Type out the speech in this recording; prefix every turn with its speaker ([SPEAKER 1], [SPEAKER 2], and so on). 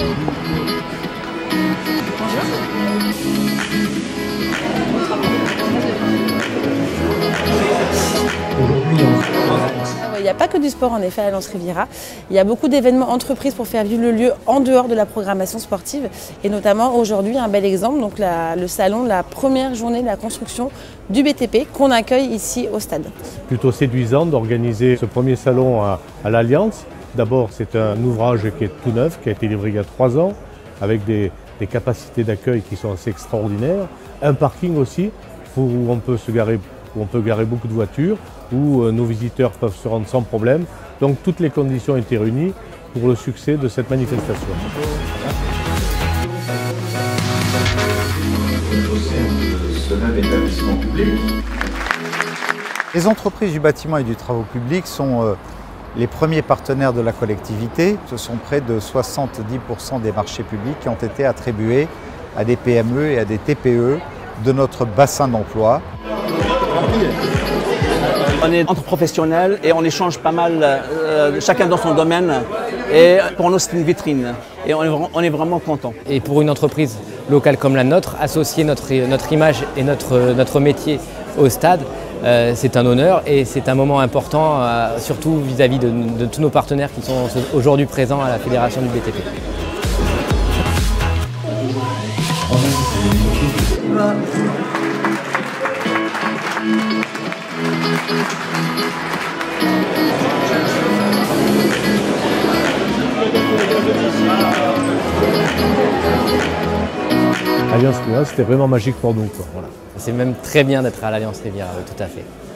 [SPEAKER 1] Il n'y a pas que du sport en effet à Alliance Riviera. Il y a beaucoup d'événements entreprises pour faire vivre le lieu en dehors de la programmation sportive. Et notamment aujourd'hui, un bel exemple, donc le salon de la première journée de la construction du BTP qu'on accueille ici au stade.
[SPEAKER 2] Plutôt séduisant d'organiser ce premier salon à l'Alliance. D'abord, c'est un ouvrage qui est tout neuf, qui a été livré il y a 3 ans, avec des capacités d'accueil qui sont assez extraordinaires. Un parking aussi, où on peut garer beaucoup de voitures, où nos visiteurs peuvent se rendre sans problème. Donc toutes les conditions étaient réunies pour le succès de cette manifestation.
[SPEAKER 3] Ce même établissement public.
[SPEAKER 4] Les entreprises du bâtiment et du travaux publics sont les premiers partenaires de la collectivité. Ce sont près de 70% des marchés publics qui ont été attribués à des PME et à des TPE de notre bassin d'emploi.
[SPEAKER 5] On est entre professionnels et on échange pas mal, chacun dans son domaine. Et pour nous, c'est une vitrine. Et on est vraiment content.
[SPEAKER 6] Et pour une entreprise locale comme la nôtre, associer notre image et notre métier au stade, c'est un honneur et c'est un moment important, surtout vis-à-vis de tous nos partenaires qui sont aujourd'hui présents à la Fédération du BTP.
[SPEAKER 2] Alliance Riviera, c'était vraiment magique pour nous, quoi. Voilà.
[SPEAKER 6] C'est même très bien d'être à l'Alliance Riviera, tout à fait.